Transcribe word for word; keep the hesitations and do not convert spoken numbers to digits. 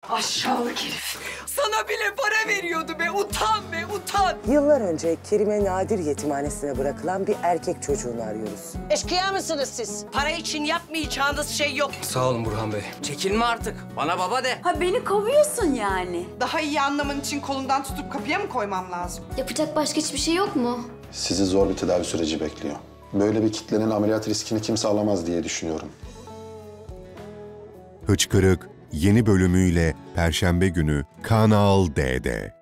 Aşağılık herif. Sana bile para veriyordu be. Utan be, utan. Yıllar önce Kerime Nadir Yetimhanesi'ne bırakılan bir erkek çocuğunu arıyoruz. Eşkıya mısınız siz? Para için yapmayacağınız şey yok. Sağ olun Burhan Bey. Çekinme artık. Bana baba de. Ha beni kovuyorsun yani. Daha iyi anlaman için kolundan tutup kapıya mı koymam lazım? Yapacak başka hiçbir şey yok mu? Sizi zor bir tedavi süreci bekliyor. Böyle bir kitlenin ameliyat riskini kimse alamaz diye düşünüyorum. Hıçkırık yeni bölümüyle Perşembe günü Kanal D'de.